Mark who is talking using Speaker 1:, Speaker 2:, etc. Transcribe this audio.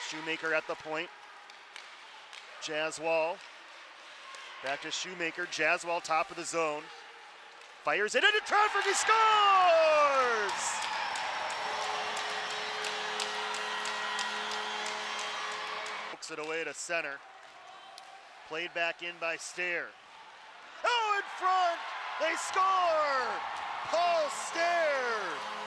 Speaker 1: Shoemaker at the point. Jaswal. Back to Shoemaker. Jaswal top of the zone. Fires it into traffic. He scores! Pokes it away to center. Played back in by Stehr. Oh, in front! They score! Paul Stehr!